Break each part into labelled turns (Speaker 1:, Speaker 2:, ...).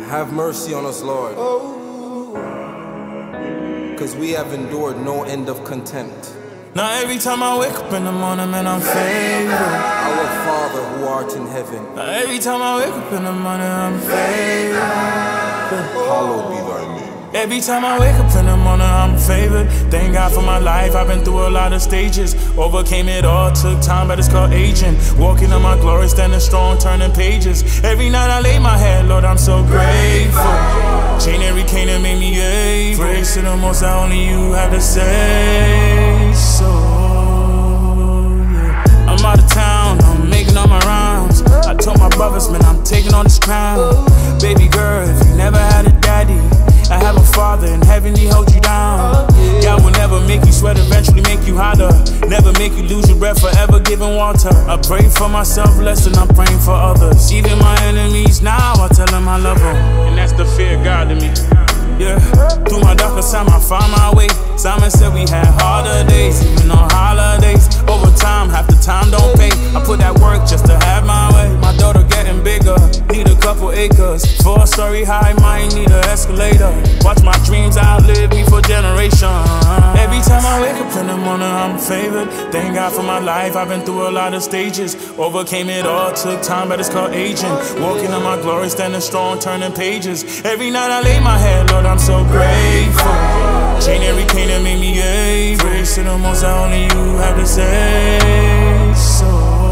Speaker 1: Have mercy on us, Lord, because we have endured no end of contempt.
Speaker 2: Now every time I wake up in the morning, man, I'm favored.
Speaker 1: Our Father who art in heaven,
Speaker 2: Now every time I wake up in the morning, I'm favored.
Speaker 1: hallowed be thy name.
Speaker 2: Every time I wake up in the morning, I'm favored. Thank God for my life, I've been through a lot of stages. Overcame it all, took time, but it's called aging. Walking in my glory, standing strong, turning pages. Every night I lay my head, Lord, I'm so grateful. Chain every cane and made me able. Praise to the most, only you have to say so. Yeah. I'm out of town, I'm making all my rounds. I told my brothers, man, I'm taking on this crown. Baby girl, if you never had a daddy, I have a Father in heaven, he holds you down. God will never make you sweat, eventually make you hotter. Never make you lose your breath, forever giving water. I pray for myself less than I'm praying for others. Even my enemies now, I tell them I love them. And that's the fear of God to me. Yeah, through my darkest time I found my way. Simon said we had harder days, even on holidays. Over time, half the time don't pay. I put that work just to have my way. My daughter getting bigger, need a couple acres. 4-story high, might need an escalator. Watch my dreams outlive me for generations. Every time I wake up in the morning, I'm favored. Thank God for my life, I've been through a lot of stages. Overcame it all, took time, but it's called aging. Walking in my glory, standing strong, turning pages. Every night I lay my head, Lord, I'm so grateful. Chain every cane that made me able. Praise to the most, only you have to say so.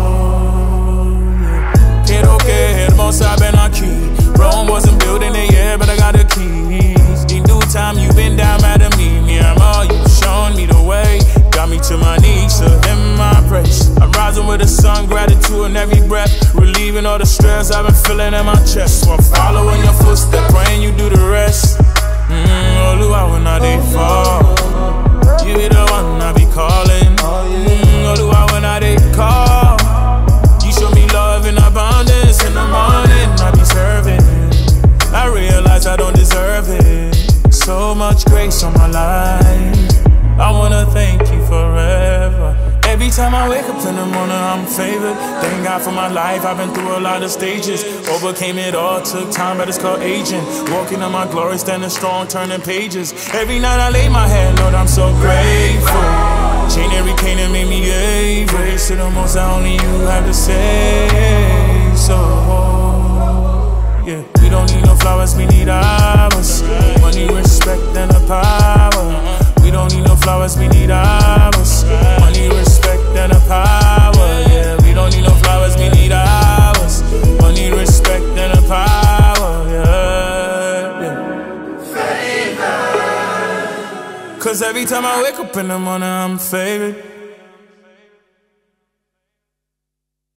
Speaker 2: Quiero que el most I've been aquí. Rome wasn't built in a year, but I got the keys. In due time, you've been down mad at me. Miracle, you've shown me the way. Got me to my knees, to him my praise. I'm rising with the sun, gratitude in every breath. Relieving all the stress I've been feeling in my chest. So I'm following your footsteps, praying you do the rest. Oluwa when I dey fall, you be the one I be calling. Oluwa when I dey call, you show me love in abundance. In the morning I be serving, I realize I don't deserve it. So much grace on my life, I wanna thank you forever. Every time I wake up in the morning, I'm favored. Thank God for my life, I've been through a lot of stages. Overcame it all, took time, but it's called aging. Walking in my glory, standing strong, turning pages. Every night I lay my head, Lord, I'm so grateful. Chain every cane that made me able. Praise to the most, only you have to say so. Yeah, we don't need no flowers, we need ours. Money, respect, and the power. We don't need no flowers, we need ours. Money, respect, and the power. Yeah, we don't need no flowers, we need ours. Money, respect, and the power. Yeah. Cause every time I wake up in the morning, I'm favored.